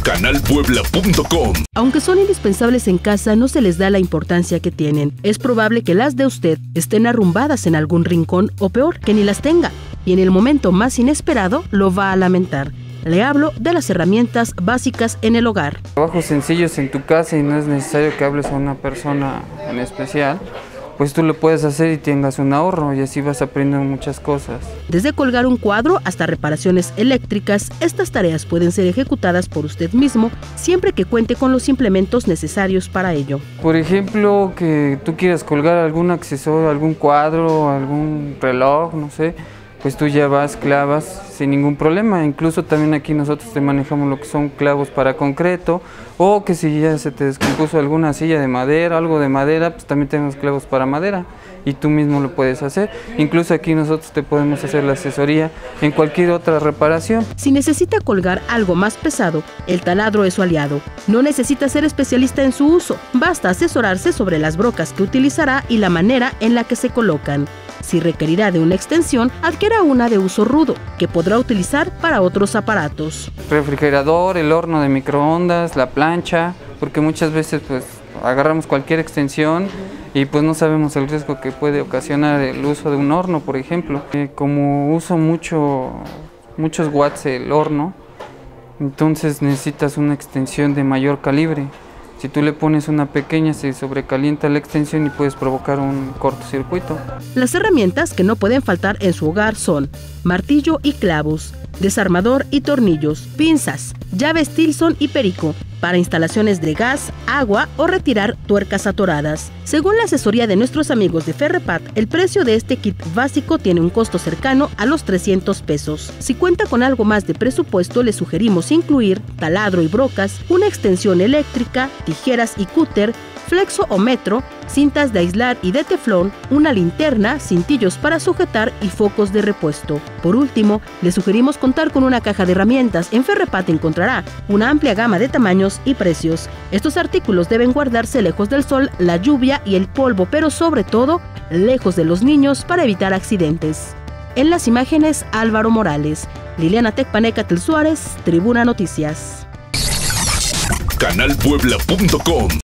canalpuebla.com. Aunque son indispensables en casa, no se les da la importancia que tienen. Es probable que las de usted estén arrumbadas en algún rincón o peor, que ni las tenga. Y en el momento más inesperado lo va a lamentar. Le hablo de las herramientas básicas en el hogar. Trabajos sencillos en tu casa y no es necesario que hables a una persona en especial. Pues tú lo puedes hacer y tengas un ahorro y así vas aprendiendo muchas cosas. Desde colgar un cuadro hasta reparaciones eléctricas, estas tareas pueden ser ejecutadas por usted mismo siempre que cuente con los implementos necesarios para ello. Por ejemplo, que tú quieras colgar algún accesorio, algún cuadro, algún reloj, no sé, pues tú ya vas, clavas sin ningún problema. Incluso también aquí nosotros te manejamos lo que son clavos para concreto, o que si ya se te descompuso alguna silla de madera, algo de madera, pues también tenemos clavos para madera y tú mismo lo puedes hacer. Incluso aquí nosotros te podemos hacer la asesoría en cualquier otra reparación. Si necesita colgar algo más pesado, el taladro es su aliado. No necesita ser especialista en su uso, basta asesorarse sobre las brocas que utilizará y la manera en la que se colocan. Si requerirá de una extensión, adquiera una de uso rudo, que podrá utilizar para otros aparatos. Refrigerador, el horno de microondas, la plancha, porque muchas veces pues agarramos cualquier extensión y pues no sabemos el riesgo que puede ocasionar el uso de un horno, por ejemplo. Como uso muchos watts el horno, entonces necesitas una extensión de mayor calibre. Si tú le pones una pequeña, se sobrecalienta la extensión y puedes provocar un cortocircuito. Las herramientas que no pueden faltar en su hogar son martillo y clavos, desarmador y tornillos, pinzas, llaves Tilson y perico, para instalaciones de gas, agua o retirar tuercas atoradas. Según la asesoría de nuestros amigos de Ferrepat, el precio de este kit básico tiene un costo cercano a los 300 pesos. Si cuenta con algo más de presupuesto, le sugerimos incluir taladro y brocas, una extensión eléctrica, tijeras y cúter, flexo o metro, cintas de aislar y de teflón, una linterna, cintillos para sujetar y focos de repuesto. Por último, le sugerimos contar con una caja de herramientas. En Ferrepat encontrará una amplia gama de tamaños y precios. Estos artículos deben guardarse lejos del sol, la lluvia y el polvo, pero sobre todo, lejos de los niños para evitar accidentes. En las imágenes, Álvaro Morales. Liliana Tecpanecatl Suárez, Tribuna Noticias. canalpuebla.com